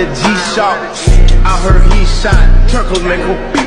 the G-Shock. I heard he shot. Turkles make him